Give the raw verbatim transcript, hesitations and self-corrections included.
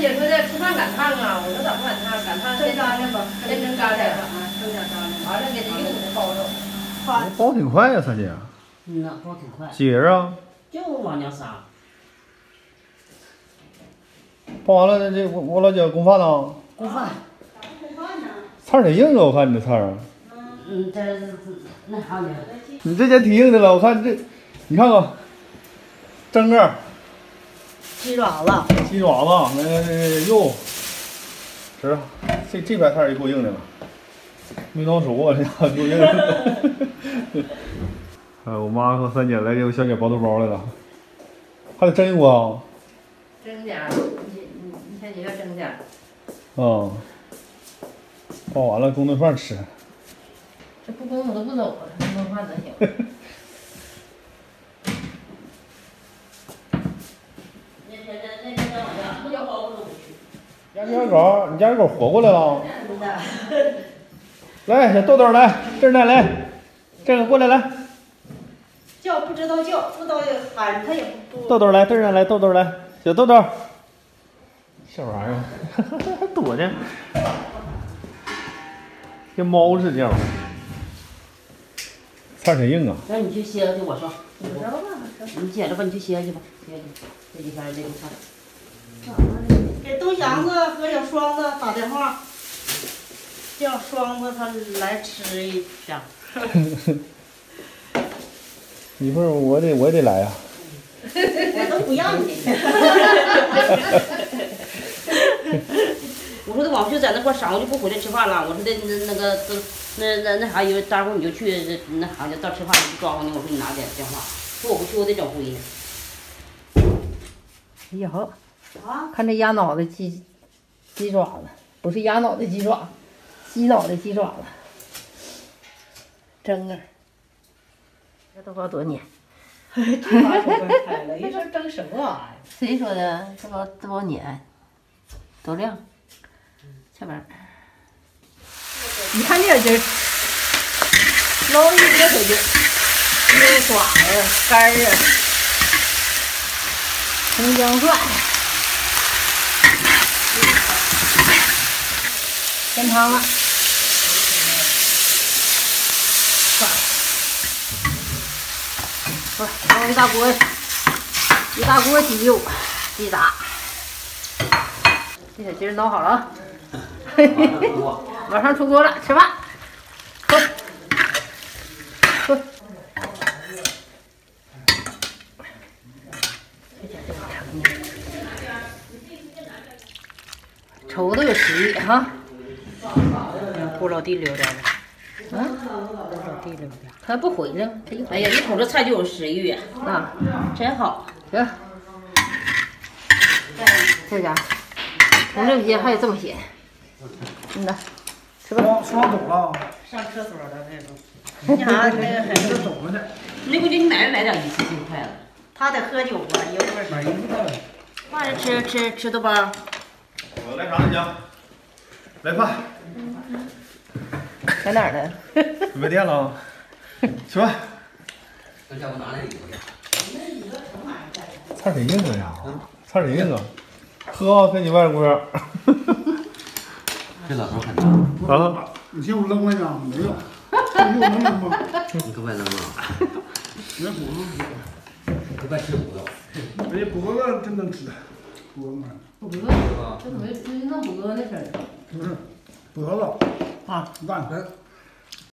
姐说的吃饭赶趟啊，我说咋不赶趟？赶趟蒸干的吧， 先蒸干的， 啊，蒸点干的， 完了给它用的包着。 包挺快呀，三姐。 嗯呐，包挺快。 几个人啊？ 就我娘仨。 包完了，那这我我老姐供饭呢？ 供饭。 供饭呢？ 菜儿挺硬啊，我看你这菜儿。 嗯，这那啥的。 你这家挺硬的了，我看这，你看看，蒸个鸡爪子， 鸡爪子，那个那肉，是这这排菜儿也够硬的了，没弄熟啊，这家够硬的。哎，我妈和三姐来给我小姐包豆包来了，还得蒸一锅啊。 蒸点儿，你你你看你要蒸点儿。 啊。包完了供顿饭吃。 这不供我都不走了，供顿饭能行？ 家小狗，你家小狗活过来了。来，小豆豆来，这儿来来，这个过来来。 叫不知道叫，不知道喊它也不。 豆豆来，这儿来，豆豆来，小豆豆。小玩意儿，还躲着，跟猫似的这样。菜挺硬啊。 那你去歇去，我说。 你知道吧？ 你歇着吧，你去歇去吧，歇去。这几天这个菜。 给东祥子和小双子打电话，叫双子他来吃一下。 一会儿我得我也得来呀、啊。 我都不让你。 我说的往去在那块晌午就不回来吃饭了。我说的那那个那那那啥，有待会儿你就去那啥去，到吃饭你不招呼你。我说你拿点电话，说我不去我得整灰呢。 哎呀好。 啊！ 看这鸭脑袋鸡鸡爪子，不是鸭脑袋鸡爪，鸡脑袋鸡爪子，蒸啊！这都不知道多年。 这把手开了，一说蒸什么玩意儿？ 谁说的？这包这包年，多亮，下边儿。你看这点劲儿，捞一热水劲儿，溜爪呀、肝儿啊，葱姜蒜。添汤了，不是，熬一大锅，一大锅鸡肉，鸡杂，这小鸡儿捞好了啊，马上出锅了，吃饭，喝，喝。瞅都有食欲哈。 不老地溜点儿嗯， 不老地溜点儿。 他不回来，他一哎呀，一瞅这菜就有食欲， 啊， 真好。 行，这家同这些还有这么些，嗯呐，吃吧。 双双走了。 上厕所了这都。你啥那个很这走了呢。 那不就你买没买点一次性筷子？ 他得喝酒吧，一会儿。 买一个。 饭是吃吃吃豆包。 我来啥行？来饭。 在哪儿呢？ 没电了，吃饭。 那叫我拿那个。 菜挺硬的呀，菜挺硬啊。喝跟你外锅。 这老头很大。 啊？ 你媳妇扔了呢？没有。你又能扔吗？ 你可别扔啊！ 人骨头你别吃骨头。 人家脖子真能吃，脖子补哥，这怎么最近弄补哥的事儿？ 不是脖子啊，蛋。